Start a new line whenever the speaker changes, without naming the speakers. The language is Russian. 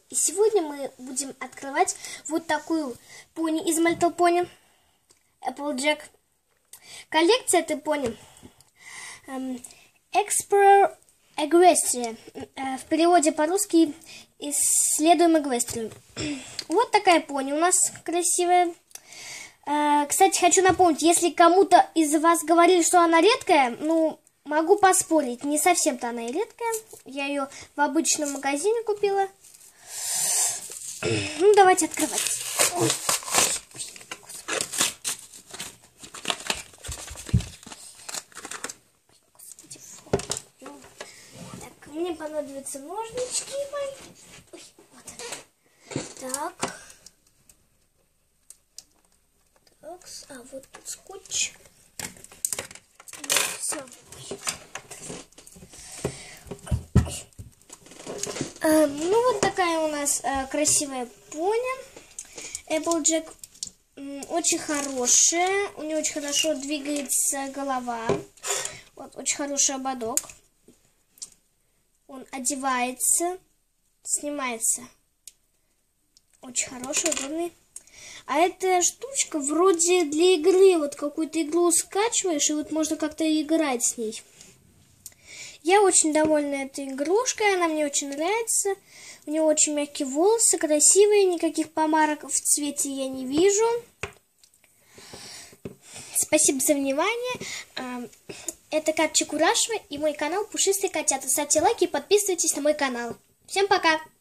И сегодня мы будем открывать вот такую пони из My Little Pony Applejack. Коллекция этой пони Explore Equestria. В переводе по-русски исследуем Эквестрию. Вот такая пони у нас красивая. Кстати, хочу напомнить, если кому-то из вас говорили, что она редкая, ну, могу поспорить, не совсем-то она и редкая. Я ее в обычном магазине купила. Ну, давайте открывать. Так, мне понадобятся ножнички мои. Ой, вот. Так. А вот тут скотч. Все. Ну, вот такая у нас красивая пони. Applejack. Очень хорошая. У нее очень хорошо двигается голова. Вот, очень хороший ободок. Он одевается, снимается. Очень хороший, удобный. А эта штучка вроде для игры. Вот какую-то игру скачиваешь, и вот можно как-то играть с ней. Я очень довольна этой игрушкой. Она мне очень нравится. У нее очень мягкие волосы, красивые. Никаких помарок в цвете я не вижу. Спасибо за внимание. Это Катя Чекурашева и мой канал Пушистые котята. Ставьте лайки и подписывайтесь на мой канал. Всем пока!